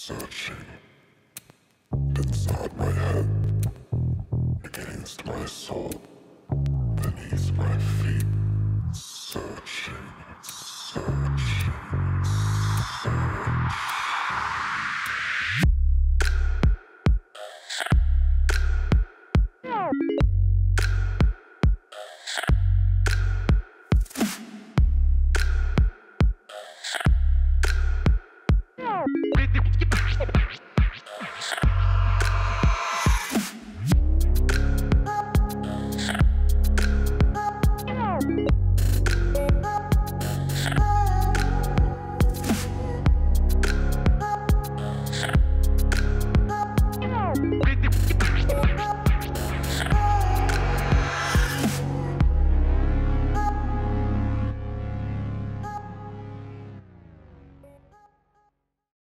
searching inside my head, against my soul, beneath my feet, searching, searching.